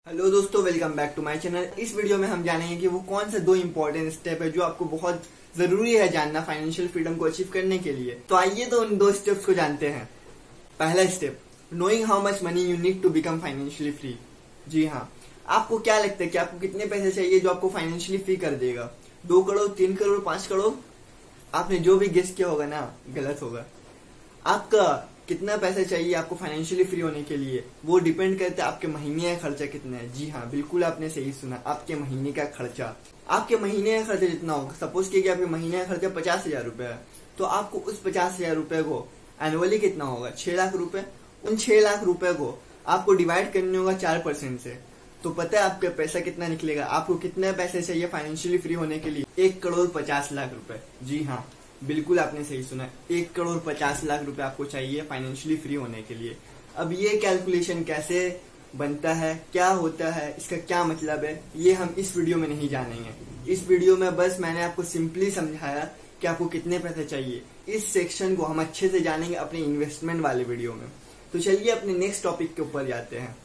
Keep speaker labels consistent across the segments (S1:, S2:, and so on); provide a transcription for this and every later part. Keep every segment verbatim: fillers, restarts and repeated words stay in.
S1: Hello दोस्तों, welcome back to my channel. इस video में हम जानेंगे कि वो कौन से दो इंपॉर्टेंट स्टेप है जो आपको बहुत जरूरी है जानना फाइनेंशियल फ्रीडम को अचीव करने के लिए। तो आइए तो उन दो स्टेप्स को जानते हैं। पहला step, knowing how much money you need to become financially free. जी हाँ, आपको क्या लगता है कि आपको कितने पैसे चाहिए जो आपको फाइनेंशियली फ्री कर देगा? दो करोड़, तीन करोड़, पांच करोड़? आपने जो भी गेस किया होगा ना, गलत होगा। आपका कितना पैसा चाहिए आपको फाइनेंशियली फ्री होने के लिए, वो डिपेंड करता है आपके महीने का खर्चा कितना है। जी हाँ, बिल्कुल आपने सही सुना, आपके महीने का खर्चा। आपके महीने का खर्चा जितना होगा, सपोज कीजिए आपके महीने का खर्चा पचास हजार रुपए है, तो आपको उस पचास हजार रुपए को एनुअली कितना होगा? छह लाख रुपए। उन छह लाख रुपए को आपको डिवाइड करने होगा चार परसेंट से। तो पता है आपका पैसा कितना निकलेगा? आपको कितने पैसे चाहिए फाइनेंशियली फ्री होने के लिए? एक करोड़ पचास लाख रुपए। जी हाँ, बिल्कुल आपने सही सुना, एक करोड़ पचास लाख रुपए आपको चाहिए फाइनेंशियली फ्री होने के लिए। अब ये कैलकुलेशन कैसे बनता है, क्या होता है, इसका क्या मतलब है, ये हम इस वीडियो में नहीं जानेंगे। इस वीडियो में बस मैंने आपको सिंपली समझाया कि आपको कितने पैसे चाहिए। इस सेक्शन को हम अच्छे से जानेंगे अपने इन्वेस्टमेंट वाले वीडियो में। तो चलिए अपने नेक्स्ट टॉपिक के ऊपर जाते हैं,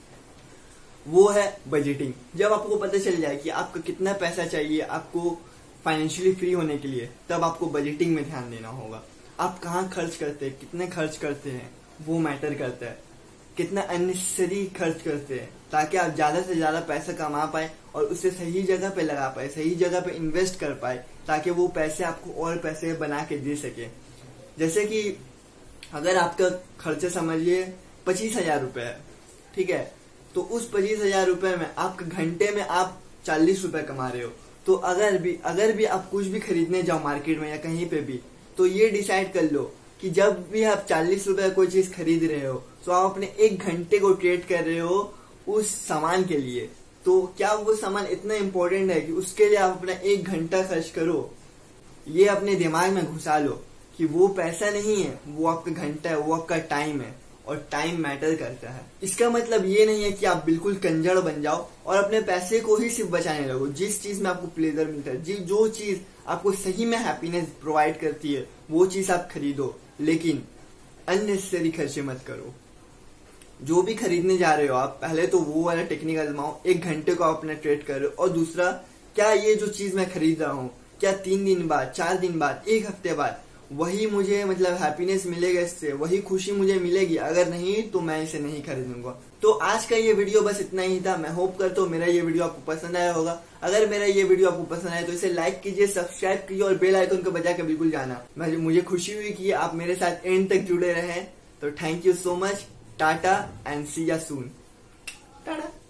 S1: वो है बजटिंग। जब आपको पता चल जाए कि आपका कितना पैसा चाहिए आपको फाइनेंशियली फ्री होने के लिए, तब आपको बजटिंग में ध्यान देना होगा। आप कहाँ खर्च करते हैं, कितने खर्च करते हैं, वो मैटर करता है। कितना अननेसेसरी खर्च करते हैं, ताकि आप ज्यादा से ज्यादा पैसा कमा पाए और उसे सही जगह पे लगा पाए, सही जगह पे इन्वेस्ट कर पाए, ताकि वो पैसे आपको और पैसे बना के दे सके। जैसे कि अगर आपका खर्चा समझिए पच्चीस हजार रुपए है, ठीक है, तो उस पच्चीस हजार रुपए में आपके घंटे में आप चालीस रुपए कमा रहे हो। तो अगर भी अगर भी आप कुछ भी खरीदने जाओ मार्केट में या कहीं पे भी, तो ये डिसाइड कर लो कि जब भी आप चालीस रुपए कोई चीज खरीद रहे हो, तो आप अपने एक घंटे को ट्रेड कर रहे हो उस सामान के लिए। तो क्या वो सामान इतना इम्पोर्टेंट है कि उसके लिए आप अपना एक घंटा खर्च करो? ये अपने दिमाग में घुसा लो कि वो पैसा नहीं है, वो आपका घंटा है, वो आपका टाइम है, और टाइम मैटर करता है। इसका मतलब ये नहीं है कि आप बिल्कुल कंजर बन जाओ और अपने पैसे को ही सिर्फ बचाने लगो। जिस चीज में आपको प्लेजर मिलता है, जो चीज आपको सही में हैप्पीनेस प्रोवाइड करती है, वो चीज आप खरीदो, लेकिन अननेसेसरी खर्चे मत करो। जो भी खरीदने जा रहे हो आप, पहले तो वो वाला टेक्निक आजमाओ, एक घंटे को आप अपना ट्रेड करो। और दूसरा, क्या ये जो चीज मैं खरीद रहा हूँ, क्या तीन दिन बाद, चार दिन बाद, एक हफ्ते बाद वही मुझे मतलब हैप्पीनेस मिलेगा, इससे वही खुशी मुझे मिलेगी? अगर नहीं तो मैं इसे नहीं खरीदूंगा। तो आज का ये वीडियो बस इतना ही था। मैं होप करता हूँ मेरा ये वीडियो आपको पसंद आया होगा। अगर मेरा ये वीडियो आपको पसंद आया तो इसे लाइक कीजिए, सब्सक्राइब कीजिए और बेल आइकन को बजा के बिल्कुल जाना। मुझे खुशी हुई कि आप मेरे साथ एंड तक जुड़े रहे। तो thank you so much. Tata and see ya soon. Tata.